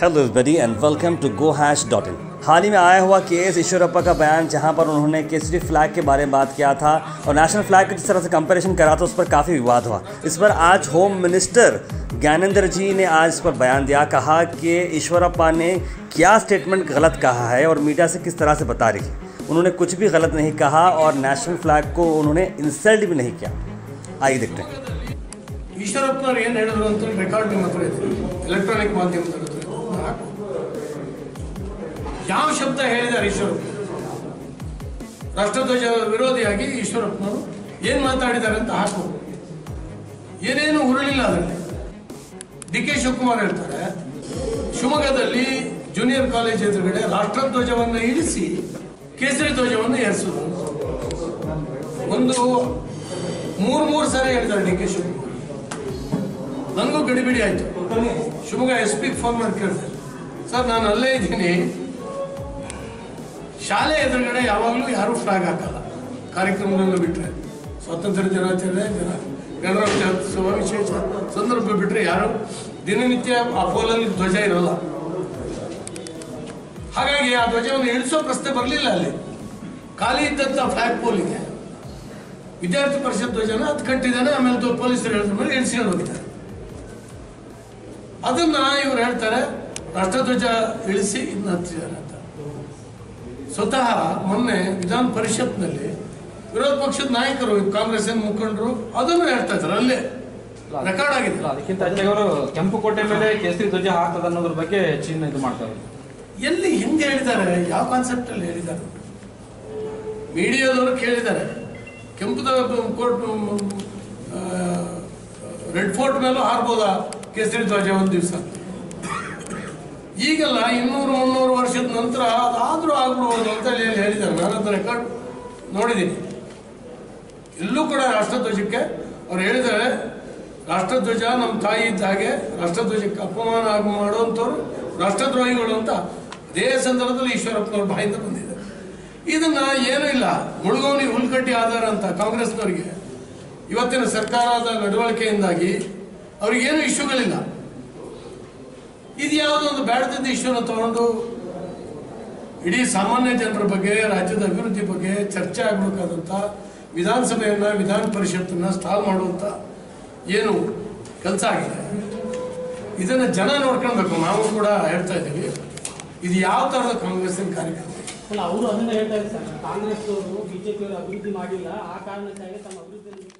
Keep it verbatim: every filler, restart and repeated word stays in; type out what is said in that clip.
Hello everybody and welcome to go hash dot in. हाल ही में आया हुआ के एस ईश्वरप्पा का बयान, जहां पर उन्होंने केसरी फ्लैग के बारे में बात किया था और नेशनल फ्लैग की जिस तरह से कंपैरिजन करा था उस पर काफ़ी विवाद हुआ। इस पर आज होम मिनिस्टर ज्ञानेंद्र जी ने आज इस पर बयान दिया, कहा कि ईश्वरप्पा ने क्या स्टेटमेंट गलत कहा है और मीडिया से किस तरह से बता रही है। उन्होंने कुछ भी गलत नहीं कहा और नेशनल फ्लैग को उन्होंने इंसल्ट भी नहीं किया। आइए देखते हैं। ಈಶ್ವರಪ್ಪನವರು ಏನು ಹೇಳಿದ್ರು ಅಂತ ರೆಕಾರ್ಡ್ ನಿಮ್ಮ ಹತ್ರ ಇದೆ, ಎಲೆಕ್ಟ್ರಾನಿಕ್ ಮಾಧ್ಯಮದ ಹತ್ರ ಯಾವ ಶಬ್ದ ಹೇಳಿದ್ದಾರೆ ಈಶ್ವರಪ್ಪ ರಾಷ್ಟ್ರಧ್ವಜ ವಿರೋಧಿಯಾಗಿ ಈಶ್ವರಪ್ಪನವರು ಏನು ಮಾತಾಡಿದ್ದಾರೆ ಅಂತ ಹಾಕು. ಏನೇನು ಉರುಳಿಲ್ಲ ಅದರಲ್ಲಿ. ಡಿ ಕೆ ಶಿವಕುಮಾರ್ ಹೇಳ್ತಾರೆ ಶಿವಮೊಗ್ಗದಲ್ಲಿ ಜೂನಿಯರ್ ಕಾಲೇಜ್ ಎದುರುಗಡೆ ರಾಷ್ಟ್ರಧ್ವಜವನ್ನು ಇಳಿಸಿ ಕೇಸರಿ ಧ್ವಜವನ್ನು ಏರಿಸುವುದು. ಒಂದು ಮೂರು ಮೂರು ಸಾರಿ ಹೇಳಿದ್ದಾರೆ ಡಿ ಕೆ ಶಿವಕುಮಾರ್. ನನಗೂ ಗಡಿಬಿಡಿ ಆಯಿತು. ಶಿವಮೊಗ್ಗ ಎಸ್ ಪಿ ಫೋನ್ ಮಾಡಿ ಕೇಳಿದೆ, ಸರ್ ನಾನು ಅಲ್ಲೇ ಇದ್ದೀನಿ, ಶಾಲೆ ಎದುರುಗಡೆ ಯಾವಾಗಲೂ ಯಾರೂ ಫ್ಲಾಗ್ ಹಾಕಲ್ಲ ಕಾರ್ಯಕ್ರಮಗಳನ್ನು ಬಿಟ್ಟರೆ, ಸ್ವಾತಂತ್ರ್ಯ ದಿನಾಚರಣೆ, ಜನ ಗಣರಾಜ್ಯೋತ್ಸವ ವಿಶೇಷ ಸಂದರ್ಭ ಬಿಟ್ಟರೆ ಯಾರು ದಿನನಿತ್ಯ ಆ ಪೋಲಲ್ಲಿ ಧ್ವಜ ಇರೋಲ್ಲ. ಹಾಗಾಗಿ ಆ ಧ್ವಜವನ್ನು ಇಳಿಸೋ ಪ್ರಶ್ನೆ ಬರಲಿಲ್ಲ. ಅಲ್ಲಿ ಖಾಲಿ ಇದ್ದಂಥ ಫ್ಲಾಗ್ ಪೋಲಿಗೆ ವಿದ್ಯಾರ್ಥಿ ಪರಿಷತ್ ಧ್ವಜನ ಹತ್ತು ಕಟ್ಟಿದ್ದಾನೆ, ಆಮೇಲೆ ಪೊಲೀಸರು ಹೇಳಿದ ಮೇಲೆ ಇಳಿಸ್ಕೊಂಡು ಹೋಗಿದ್ದಾರೆ. ಅದನ್ನ ಇವರು ಹೇಳ್ತಾರೆ ರಾಷ್ಟ್ರಧ್ವಜ ಇಳಿಸಿ ಇನ್ನು ಹತ್ತಿದ್ದಾರೆ ಅಂತ. ಸ್ವತಃ ಮೊನ್ನೆ ವಿಧಾನ ಪರಿಷತ್ನಲ್ಲಿ ವಿರೋಧ ಪಕ್ಷದ ನಾಯಕರು, ಕಾಂಗ್ರೆಸ್ಸಿನ ಮುಖಂಡರು ಅದನ್ನು ಹೇಳ್ತಾ ಇದ್ದಾರೆ, ಅಲ್ಲೇ ರೆಕಾರ್ಡ್ ಆಗಿದೆ. ಅದಕ್ಕಿಂತ ಅವರು ಕೆಂಪುಕೋಟೆ ಮೇಲೆ ಕೇಸರಿ ಧ್ವಜ ಹಾಕ್ತದೆ ಅನ್ನೋದ್ರ ಬಗ್ಗೆ ಚಿನ್ನ ಇದು ಮಾಡ್ತಾರೆ. ಎಲ್ಲಿ ಹೆಂಗೆ ಹೇಳಿದ್ದಾರೆ, ಯಾವ ಕಾನ್ಸೆಪ್ಟ್ ಅಲ್ಲಿ ಹೇಳಿದ್ದಾರೆ? ಮೀಡಿಯಾದವರು ಕೇಳಿದ್ದಾರೆ, ಕೆಂಪುದ ಕೋರ್ಟ್ ರೆಡ್ ಫೋರ್ಟ್ ಮೇಲೂ ಹಾರ್ಬೋದಾ ಕೇಸರಿ ಧ್ವಜ ಒಂದು ದಿವಸ? ಈಗೆಲ್ಲ ಇನ್ನೂರು ಮುನ್ನೂರು ವರ್ಷದ ನಂತರ ಅದಾದ್ರೂ ಆಗ್ಬಿಡ್ಬೋದು ಅಂತ ಹೇಳಿ ಹೇಳಿದ್ದಾರೆ. ನಾನು ಅದನ್ನ ರೆಕಾರ್ಡ್ ನೋಡಿದ್ದೀನಿ. ಎಲ್ಲೂ ಕೂಡ ರಾಷ್ಟ್ರಧ್ವಜಕ್ಕೆ ಅವ್ರು ಹೇಳಿದ್ದಾರೆ, ರಾಷ್ಟ್ರಧ್ವಜ ನಮ್ಮ ತಾಯಿ ಇದ್ದ ಹಾಗೆ, ರಾಷ್ಟ್ರಧ್ವಜಕ್ಕೆ ಅಪಮಾನ ಆಗ ಮಾಡುವಂಥವ್ರು ರಾಷ್ಟ್ರದ್ರೋಹಿಗಳು ಅಂತ ಅದೇ ಸಂದರ್ಭದಲ್ಲಿ ಈಶ್ವರಪ್ಪನವ್ರ ಬಾಯಿಂದ ಬಂದಿದೆ. ಇದನ್ನ ಏನೂ ಇಲ್ಲ, ಮುಳುಗೋನಿ ಹುಲ್ಕಟ್ಟಿ ಆಧಾರ ಅಂತ ಕಾಂಗ್ರೆಸ್ನವರಿಗೆ ಇವತ್ತಿನ ಸರ್ಕಾರದ ನಡವಳಿಕೆಯಿಂದಾಗಿ ಅವ್ರಿಗೇನು ಇಶ್ಯೂಗಳಿಲ್ಲ. ಇದು ಯಾವುದೋ ಒಂದು ಬೇಡದಿದ್ದ ಇಶ್ಯೂನ ತಗೊಂಡು ಇಡೀ ಸಾಮಾನ್ಯ ಜನರ ಬಗ್ಗೆ, ರಾಜ್ಯದ ಅಭಿವೃದ್ಧಿ ಬಗ್ಗೆ ಚರ್ಚೆ ಆಗಬೇಕಾದಂಥ ವಿಧಾನಸಭೆಯನ್ನ, ವಿಧಾನ ಪರಿಷತ್ತನ್ನ ಸ್ಟಾಲ್ ಮಾಡುವಂಥ ಏನು ಕೆಲಸ ಆಗಿದೆ, ಇದನ್ನ ಜನ ನೋಡ್ಕೊಳ್ಬೇಕು. ನಾವು ಕೂಡ ಹೇಳ್ತಾ ಇದ್ದೀವಿ, ಇದು ಯಾವ ತರಹದ ಕಾಂಗ್ರೆಸ್ಸಿನ ಕಾರ್ಯಕ್ರಮ? ಅವರು ಅದನ್ನ ಹೇಳ್ತಾ ಇದ್ದಾರೆ ಸರ್, ಕಾಂಗ್ರೆಸ್ ಅವರು ಬಿಜೆಪಿ ಅವರು ಅಭಿವೃದ್ಧಿ ಮಾಡಿಲ್ಲ, ಆ ಕಾರಣಕ್ಕಾಗಿ ತಮ್ಮ ಅಭಿವೃದ್ಧಿ